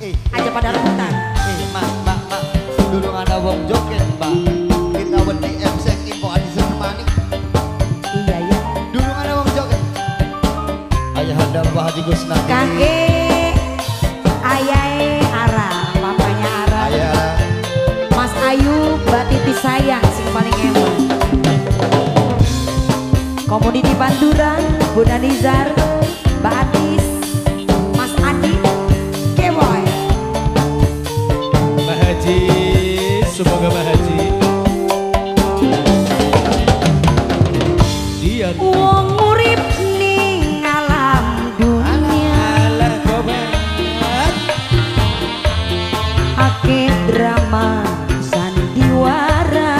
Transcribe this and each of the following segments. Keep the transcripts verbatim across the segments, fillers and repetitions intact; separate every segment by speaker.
Speaker 1: Eh,
Speaker 2: aja pada rebutan.
Speaker 1: eh, mak, mak, mak. Dulu ada wong joget, Mbak. Kita wedi M S info adi Manik.
Speaker 2: Iya ya.
Speaker 1: Dulu ada wong joget. Ayah anda Mbah Haji Gusnadi.
Speaker 2: Kakek, ayahe Ara, papanya Ara.
Speaker 1: Ayah.
Speaker 2: Mas Ayu, Mbak Titi sayang sing paling emang. Komoditi Panturan, Bunda Nizar, Mbak Atis, Mas Adi, Kemoy.
Speaker 3: Mbak Haji, semoga Mbak Haji dia
Speaker 2: Wong urip ning alam dunia,
Speaker 3: alah gobat
Speaker 2: akeh drama sandiwara,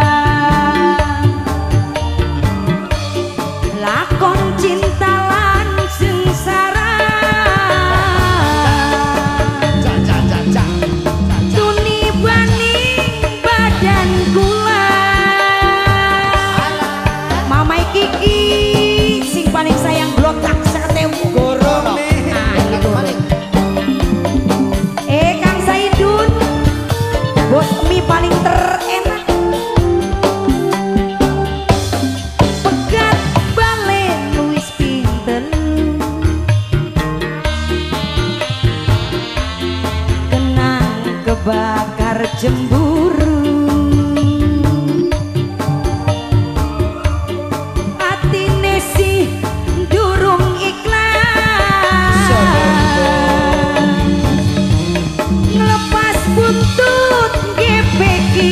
Speaker 2: lakon cinta lan sengsara,
Speaker 1: Cak, cak, cak, cak.
Speaker 2: tuni bani badan kula, mamai Kiki sing paling sayang blotak seketewu.
Speaker 3: gorong nih.
Speaker 2: Nah, gitu. Eh Kang Saidun, bos mie paling terenak. Pegat balen wis pinten, kenang kebakar cemburu. Atine sih durung ikhlas, ngelepas buntut gepeki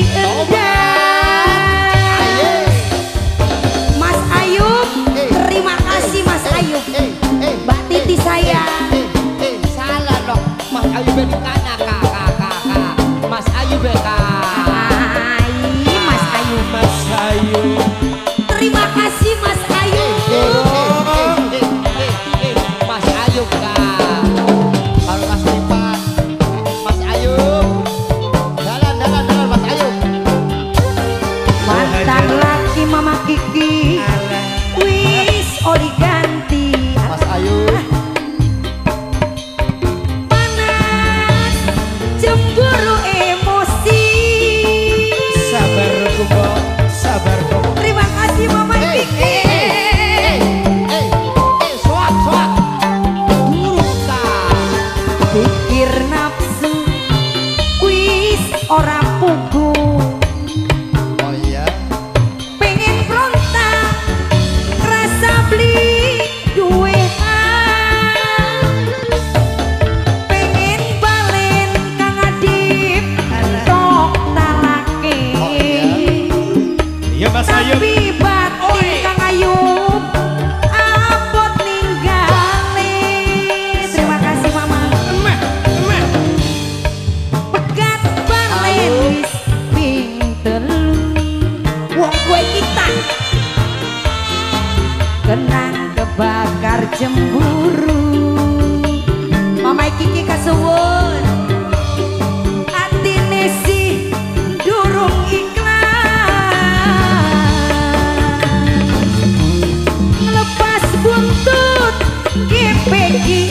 Speaker 2: endah. Mas Ayub, terima kasih Mas Ayub.
Speaker 1: Eh, eh,
Speaker 2: Mbak Titi sayang.
Speaker 1: eh, eh, salah dong. Mas Ayu Belikana, kak, kak, kak, kak. Mas Ayu Beka.
Speaker 2: Hai Mas Ayub.
Speaker 3: Mas Ayu
Speaker 2: Terima kasih Mas
Speaker 1: Eh,
Speaker 2: Ayub.
Speaker 1: eh, eh, eh, eh, Mas Ayu kak. Kalau Mas Lipat, Mas Ayu. Jalan, jalan, jalan, Mas Ayu.
Speaker 2: Mantan laki Mama Kiki wis oli ganti.
Speaker 1: Mas Ayu.
Speaker 2: Panas cemburu emosi.
Speaker 3: sabar kubo sabar kubo
Speaker 2: Terima kasih Mama
Speaker 1: Eh,
Speaker 2: Kiki.
Speaker 1: eh, eh, eh, eh, suap, suap. Buruk kak.
Speaker 2: Pikir nafsu wis ora pugu,
Speaker 1: Oh iya.
Speaker 2: pengen frontal rasa beli duwe pengen balen Kang Adip tok talake.
Speaker 1: Oh, iya.
Speaker 3: iya Mas Ayu
Speaker 2: Tapi batin Kang Ayub abot ninggale. Terima kasih Mama.
Speaker 3: emeh emeh
Speaker 2: Pegat balen wis pinten, wong kue kita kenang kebakar cemburu. Mama Kiki kasuwun, atine sih durung ikhlas, lepas buntut gepeki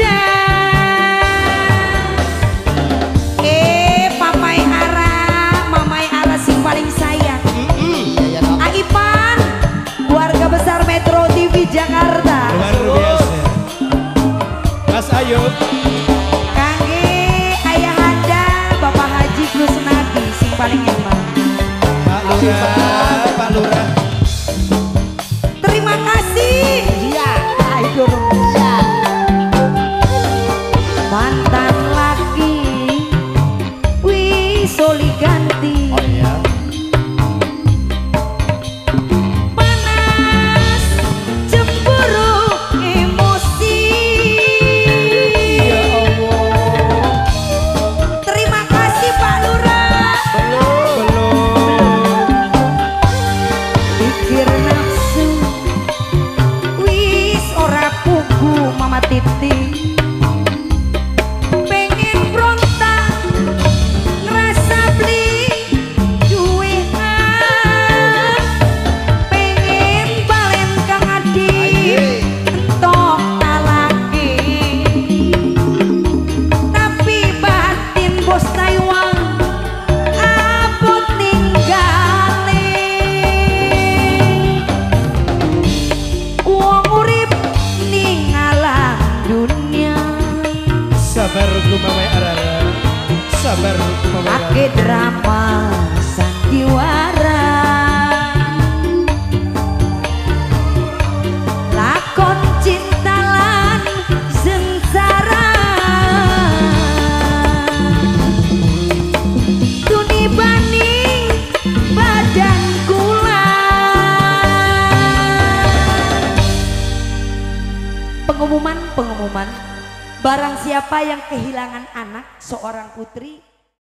Speaker 2: endah. Eh Papai Ara, Mamai Ara sing paling sayang.
Speaker 1: Iya, iya, Nok.
Speaker 2: Aipan, keluarga besar Metro T V Jakarta.
Speaker 3: luar biasa Mas Ayu
Speaker 2: Kangge ayah anda Bapak Haji Gusnadi sing paling emang.
Speaker 3: Pak Lurah Pak Lurah
Speaker 2: Terima kasih.
Speaker 1: Iya.
Speaker 2: Ayo
Speaker 1: Iya.
Speaker 2: mantan laki wis oli ganti.
Speaker 1: Oh iya.
Speaker 2: Panas cemburu emosi.
Speaker 3: ya Allah
Speaker 2: Terima kasih Pak Lurah.
Speaker 3: belum
Speaker 2: Pikir nafsu wis ora pugu Mama Titi. drama sandiwara, lakon cinta lan sengsara, tuni bani badan kula. Pengumuman, pengumuman. Barang siapa yang kehilangan anak seorang putri